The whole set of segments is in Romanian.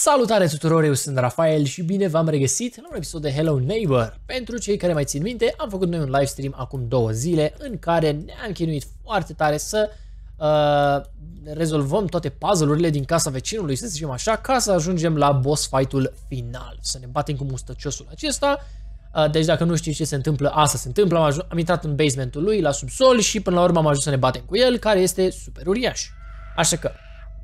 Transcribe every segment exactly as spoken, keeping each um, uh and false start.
Salutare tuturor, eu sunt Rafael și bine v-am regăsit la un episod de Hello Neighbor. Pentru cei care mai țin minte, am făcut noi un livestream acum două zile în care ne-am chinuit foarte tare să uh, rezolvăm toate puzzle-urile din casa vecinului, să zicem așa, ca să ajungem la boss fight-ul final, să ne batem cu mustăciosul acesta. Uh, deci dacă nu știi ce se întâmplă, asta se întâmplă, am, am intrat în basementul lui, la subsol și până la urmă am ajuns să ne batem cu el, care este super uriaș. Așa că...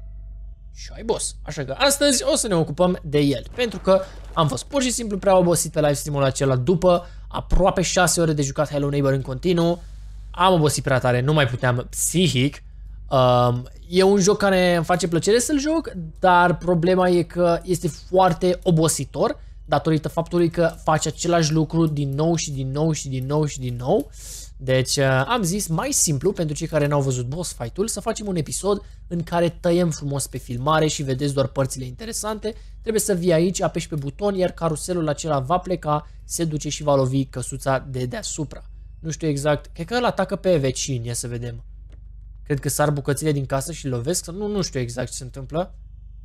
și ai boss. Așa că astăzi o să ne ocupăm de el. Pentru că am fost pur și simplu prea obosit pe livestream-ul acela după aproape șase ore de jucat Hello Neighbor în continuu. Am obosit prea tare, nu mai puteam psihic. Um, e un joc care îmi face plăcere să-l joc, dar problema e că este foarte obositor datorită faptului că face același lucru din nou și din nou și din nou și din nou. Deci am zis mai simplu pentru cei care n-au văzut boss fight-ul să facem un episod în care tăiem frumos pe filmare și vedeți doar părțile interesante. Trebuie să vii aici, apeși pe buton, iar caruselul acela va pleca, se duce și va lovi căsuța de deasupra. Nu știu exact, cred că îl atacă pe vecini, ia să vedem. Cred că sar bucățile din casă și lovesc, nu, nu știu exact ce se întâmplă.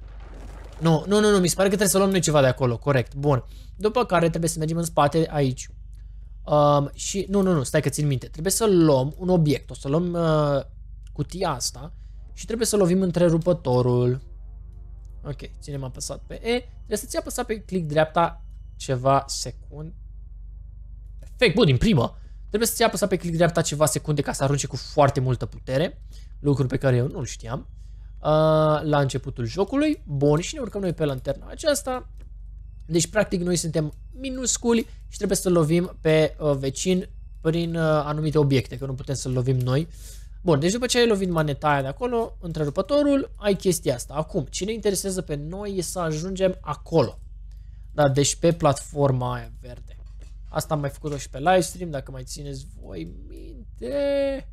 Nu, nu, nu, nu, mi se pare că trebuie să luăm noi ceva de acolo, corect, bun. După care trebuie să mergem în spate aici. Um, și, nu, nu, nu, stai că țin minte, trebuie să luăm un obiect, o să luăm uh, cutia asta și trebuie să lovim întrerupătorul. Ok, ținem apăsat pe E, trebuie să ți apăsat pe click dreapta ceva secunde. Perfect, bun, din prima. Trebuie să ți apăsat pe click dreapta ceva secunde ca să arunce cu foarte multă putere, lucru pe care eu nu-l știam. Uh, la începutul jocului, bun, și ne urcăm noi pe lanterna aceasta. Deci, practic, noi suntem minusculi și trebuie să lovim pe uh, vecin prin uh, anumite obiecte, că nu putem să-l lovim noi. Bun, deci după ce ai lovit maneta aia de acolo, întrerupătorul, ai chestia asta. Acum, ce ne interesează pe noi e să ajungem acolo. Da, deci pe platforma aia verde. Asta am mai făcut-o și pe livestream, dacă mai țineți voi minte.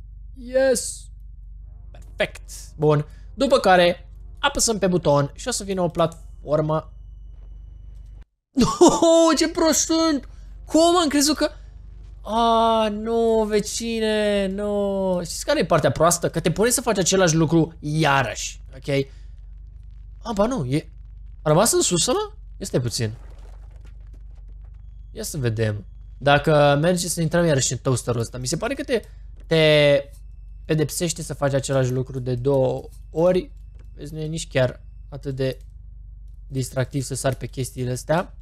Yes! Perfect! Bun. După care apăsăm pe buton și o să vină o platformă. Oh, ce prost sunt! Cum am crezut că... Ah, nu, vecine, nu. Știți care e partea proastă? Că te pune să faci același lucru iarăși, ok? Ah, ba nu, e... a rămas în sus ăla? Este puțin. Ia să vedem. Dacă merge să intrăm iarăși în toasterul ăsta, mi se pare că te... te pedepsește să faci același lucru de două ori. Vezi, nu e nici chiar atât de distractiv să sar pe chestiile astea.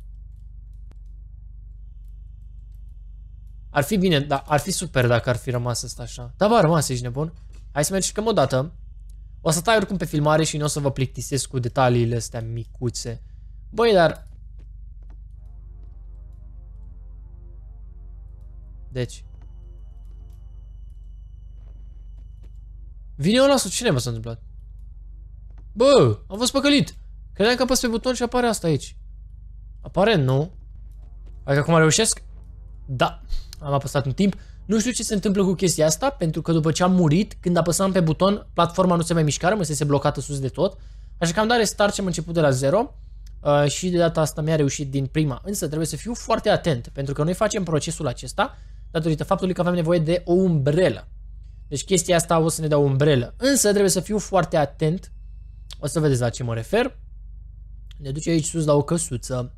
Ar fi bine, dar ar fi super dacă ar fi rămas asta așa. Da, ba, a rămas, ești nebun. Hai să mergem o dată. O să tai oricum pe filmare și nu o să vă plictisesc cu detaliile astea micuțe. Băi, dar... Deci... vine ăla sau cine mă s-a întâmplat? Bă, am fost păcălit. Credeam că apăs pe buton și apare asta aici. Aparent, nu? Hai că acum reușesc? Da, am apăsat în timp. Nu știu ce se întâmplă cu chestia asta, pentru că după ce am murit, când apăsam pe buton, platforma nu se mai mișca, rămăsese blocată sus de tot. Așa că am dat restart și am început de la zero. Uh, și de data asta mi-a reușit din prima. Însă trebuie să fiu foarte atent, pentru că noi facem procesul acesta datorită faptului că avem nevoie de o umbrelă. Deci chestia asta o să ne dea o umbrelă. Însă trebuie să fiu foarte atent. O să vedeți la ce mă refer. Ne duce aici sus la o căsuță.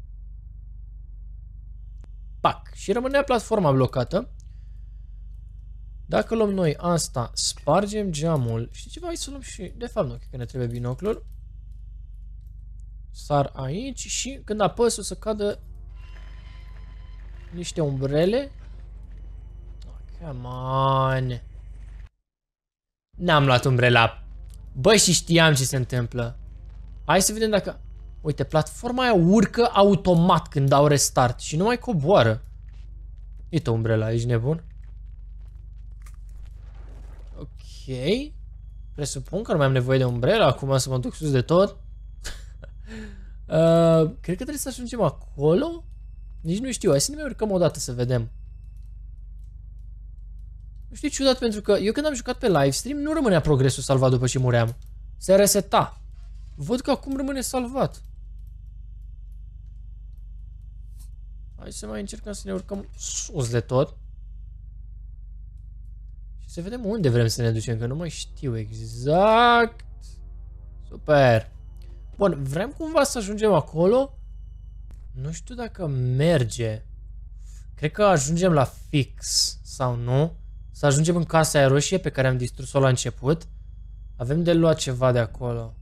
Pac. Și rămânea platforma blocată. Dacă luăm noi asta, spargem geamul. Știi ceva? Hai să luăm și... de fapt nu, cred că ne trebuie binoclul. Sar aici și când apăs o să cadă niște umbrele. Oh, come on. N-am luat umbrela. Băi, și știam ce se întâmplă. Hai să vedem dacă... uite, platforma aia urcă automat când dau restart și nu mai coboară. Uite umbrela, ești nebun? Ok. Presupun că nu mai am nevoie de umbrela. Acum să mă duc sus de tot. uh, cred că trebuie să ajungem acolo. Nici nu știu, hai să ne mai urcăm o dată să vedem. Nu știu, ciudat, pentru că eu când am jucat pe livestream nu rămânea progresul salvat după ce muream. Se reseta. Văd că acum rămâne salvat. Hai să mai încercăm să ne urcăm sus de tot. Și să vedem unde vrem să ne ducem, că nu mai știu exact. Super. Bun, vrem cumva să ajungem acolo? Nu știu dacă merge. Cred că ajungem la fix, sau nu? Să ajungem în casa aia roșie pe care am distrus-o la început. Avem de luat ceva de acolo.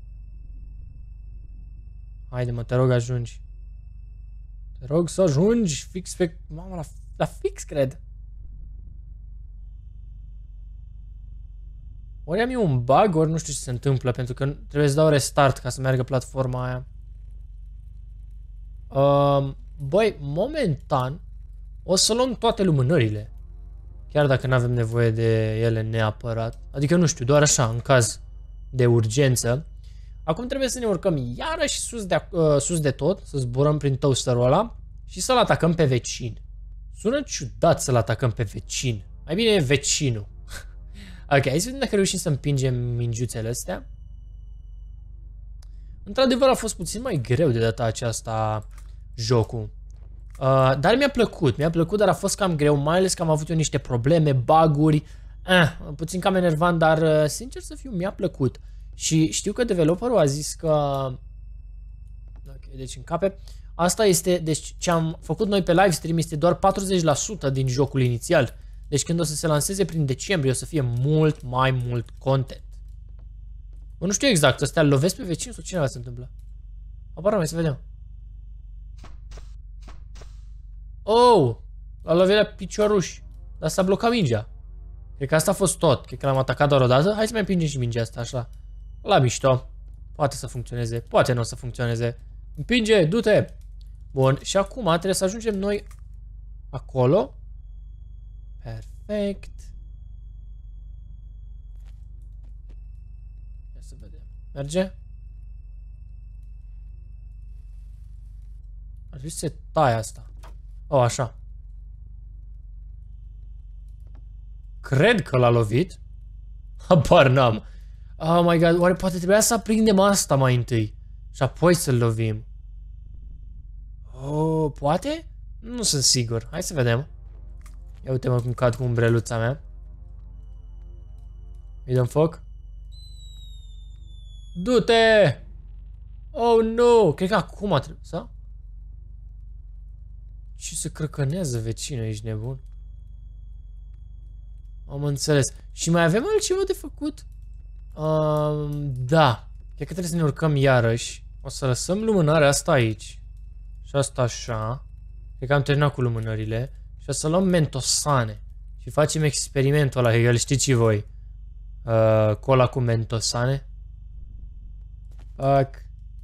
Haide mă, te rog ajungi. Te rog să ajungi fix pe... Mamă, la, la fix, cred. Ori am eu un bug, ori nu știu ce se întâmplă, pentru că trebuie să dau restart ca să meargă platforma aia. Uh, băi, momentan o să luăm toate lumânările. Chiar dacă nu avem nevoie de ele neapărat. Adică nu știu, doar așa, în caz de urgență. Acum trebuie să ne urcăm iarăși sus de, uh, sus de tot, să zburăm prin toasterul ăla și să-l atacăm pe vecin. Sună ciudat să-l atacăm pe vecin. Mai bine e vecinul. Ok, hai să vedem dacă reușim să împingem mingiuțele astea. Într-adevăr a fost puțin mai greu de data aceasta jocul. Uh, dar mi-a plăcut, mi-a plăcut, dar a fost cam greu, mai ales că am avut eu niște probleme, bug-uri. Eh, puțin cam enervant, dar uh, sincer să fiu, mi-a plăcut. Și știu că developerul a zis că... Ok, deci încape. Asta este, deci ce am făcut noi pe livestream este doar patruzeci la sută din jocul inițial. Deci când o să se lanseze prin decembrie o să fie mult mai mult content. Bă, nu știu exact, ăstea lovesc pe vecin sau cineva se întâmplă? Apar mai să vedem. Oh! L-a lovit la picioruș. Dar s-a blocat mingea. Cred că asta a fost tot. Cred că l-am atacat doar o dată. Hai să mai împingem și mingea asta așa. La mișto. Poate să funcționeze. Poate nu o să funcționeze. Împinge, du-te! Bun, și acum trebuie să ajungem noi acolo. Perfect. Ia să vedem. Merge? Ar trebui să se taie asta. Oh, așa. Cred că l-a lovit. Habar n-am. Oh my god, oare poate trebuia să aprindem asta mai întâi și apoi să-l lovim. Oh, poate? Nu sunt sigur. Hai să vedem. Ia uite-mă cum cad cu umbreluța mea. Îi dăm foc. Du-te! Oh, nu! Cred că acum trebuie, sau? Și se crăcănează vecinul, ești nebun? Am înțeles. Și mai avem altceva de făcut? Um, da. Cred că trebuie să ne urcăm iarăși. O să lăsăm lumânarea asta aici. Și asta așa. Cred că am terminat cu lumânările. Și o să luăm mentosane. Și facem experimentul ăla, că îl știți și voi. Uh, cola cu mentosane. Fuck.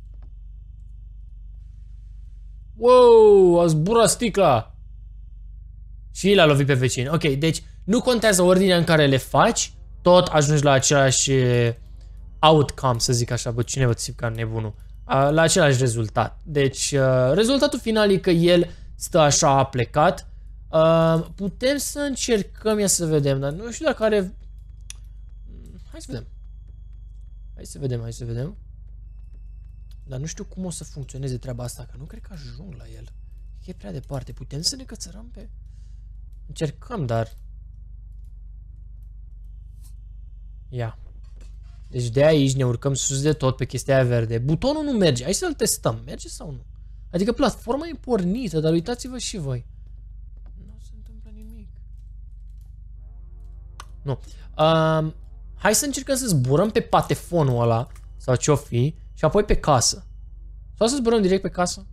Wow, a zburat sticla. Și l-a lovit pe vecin. Ok, deci nu contează ordinea în care le faci, tot ajungi la același outcome, să zic așa, bă, cine vă țip ca nebunul, la același rezultat. Deci rezultatul final e că el stă așa a plecat. Putem să încercăm, ia să vedem, dar nu știu dacă are... Hai să vedem. Hai să vedem, hai să vedem. Dar nu știu cum o să funcționeze treaba asta, că nu cred că ajung la el. E prea departe. Putem să ne cățărăm pe... Încercăm, dar... Ia. Deci de aici ne urcăm sus de tot pe chestia aia verde. Butonul nu merge. Hai să-l testăm. Merge sau nu? Adică platforma e pornită, dar uitați-vă și voi. Nu se întâmplă nimic. Nu. Um, hai să încercăm să zburăm pe patefonul ăla. Sau ce-o fi. Și apoi pe casă. Sau să zburăm direct pe casă?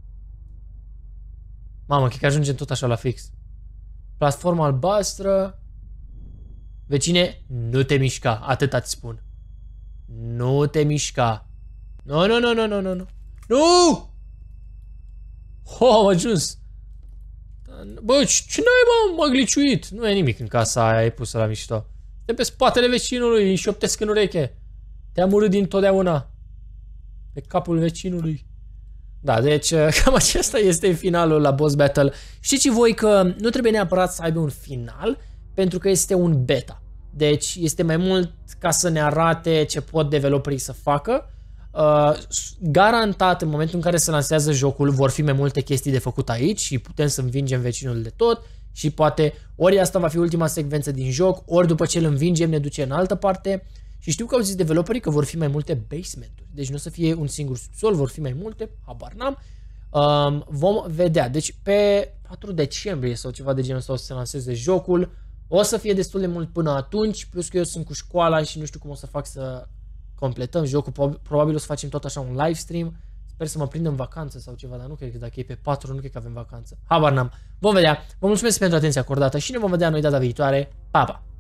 Mamă, cred că ajungem tot așa la fix. Platforma albastră. Vecine, nu te mișca. Atât îți spun. Nu te mișca. Nu, nu, nu, nu, nu, nu, nu. Nu! Oh, am ajuns. Bă, ce n-ai, mă? M-a gliciuit. Nu e nimic în casa aia, e pusă la mișto. Stai pe spatele vecinului, îi șoptesc în ureche. Te-am urât dintotdeauna. Pe capul vecinului. Da, deci cam acesta este finalul la boss battle. Știți voi că nu trebuie neapărat să aibă un final, pentru că este un beta. Deci este mai mult ca să ne arate ce pot developerii să facă. Uh, garantat, în momentul în care se lansează jocul, vor fi mai multe chestii de făcut aici și putem să învingem vecinul de tot. Și poate ori asta va fi ultima secvență din joc, ori după ce îl învingem ne duce în altă parte. Și știu că au zis developerii că vor fi mai multe basementuri. Deci nu o să fie un singur subsol, vor fi mai multe, habar n-am. Um, vom vedea. Deci pe patru decembrie sau ceva de genul ăsta o să se lanseze jocul. O să fie destul de mult până atunci, plus că eu sunt cu școala și nu știu cum o să fac să completăm jocul. Probabil o să facem tot așa un live stream. Sper să mă prind în vacanță sau ceva, dar nu cred că dacă e pe patru, nu cred că avem vacanță. Habar n-am. Vom vedea. Vă mulțumesc pentru atenția acordată și ne vom vedea noi data viitoare. Pa, pa!